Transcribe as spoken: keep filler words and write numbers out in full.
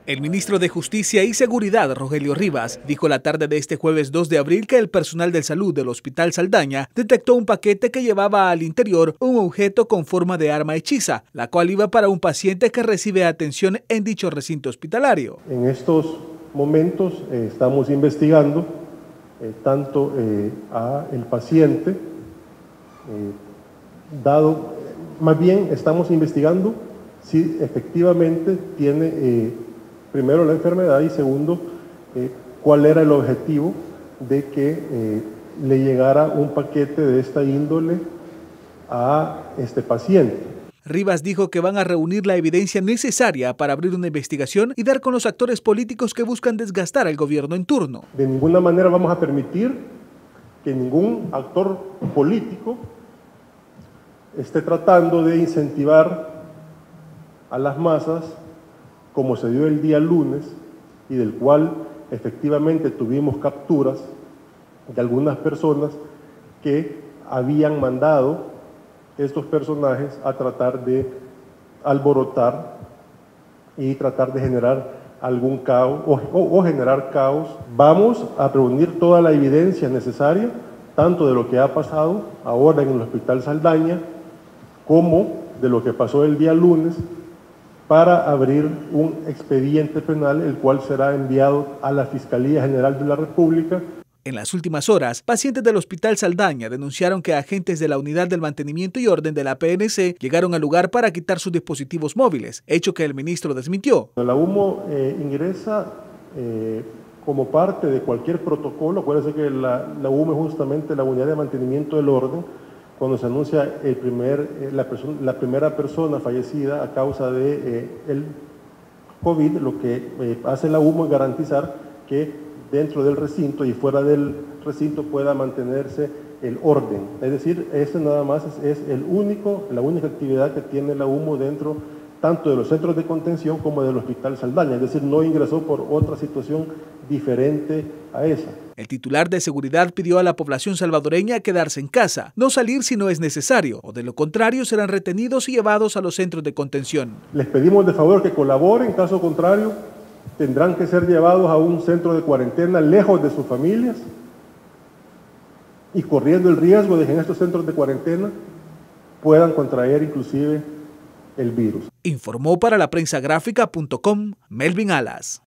El ministro de Justicia y Seguridad, Rogelio Rivas, dijo la tarde de este jueves dos de abril que el personal de salud del Hospital Saldaña detectó un paquete que llevaba al interior un objeto con forma de arma hechiza, la cual iba para un paciente que recibe atención en dicho recinto hospitalario. En estos momentos eh, estamos investigando eh, tanto eh, a el paciente, eh, dado, más bien estamos investigando si efectivamente tiene eh, primero la enfermedad y segundo, eh, cuál era el objetivo de que eh, le llegara un paquete de esta índole a este paciente. Rivas dijo que van a reunir la evidencia necesaria para abrir una investigación y dar con los actores políticos que buscan desgastar al gobierno en turno. De ninguna manera vamos a permitir que ningún actor político esté tratando de incentivar a las masas, como se dio el día lunes, y del cual efectivamente tuvimos capturas de algunas personas que habían mandado estos personajes a tratar de alborotar y tratar de generar algún caos o, o, o generar caos. Vamos a reunir toda la evidencia necesaria, tanto de lo que ha pasado ahora en el Hospital Saldaña, como de lo que pasó el día lunes, para abrir un expediente penal, el cual será enviado a la Fiscalía General de la República. En las últimas horas, pacientes del Hospital Saldaña denunciaron que agentes de la Unidad del Mantenimiento y Orden de la P N C llegaron al lugar para quitar sus dispositivos móviles, hecho que el ministro desmintió. La U M O eh, ingresa eh, como parte de cualquier protocolo. Acuérdense que la, la U M O es justamente la Unidad de Mantenimiento del Orden. Cuando se anuncia el primer, eh, la, persona, la primera persona fallecida a causa de eh, el COVID, lo que eh, hace la U M O es garantizar que dentro del recinto y fuera del recinto pueda mantenerse el orden. Es decir, ese nada más es, es el único, la única actividad que tiene la U M O dentro tanto de los centros de contención como del Hospital Saldaña. Es decir, no ingresó por otra situación diferente a esa. El titular de seguridad pidió a la población salvadoreña quedarse en casa, no salir si no es necesario, o de lo contrario serán retenidos y llevados a los centros de contención. Les pedimos de favor que colaboren, caso contrario tendrán que ser llevados a un centro de cuarentena lejos de sus familias y corriendo el riesgo de que en estos centros de cuarentena puedan contraer inclusive el virus. Informó para la prensa gráfica punto com Melvin Alas.